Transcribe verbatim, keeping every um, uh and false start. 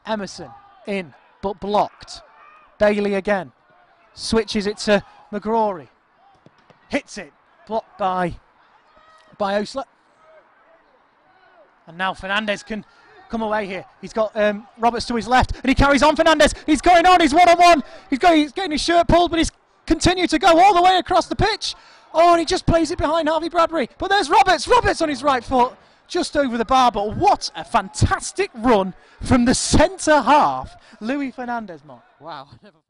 Emerson in, but blocked. Bailey again. Switches it to McGrory. Hits it. Blocked by, by Osler. And now Fernandez can come away here. He's got um, Roberts to his left, and he carries on. Fernandez, he's going on, he's one-on-one. He's, going, he's getting his shirt pulled, but he's continued to go all the way across the pitch. Oh, and he just plays it behind Harvey Bradbury. But there's Roberts, Roberts on his right foot, just over the bar. But what a fantastic run from the centre half. Louis Fernandez, Mark. Wow.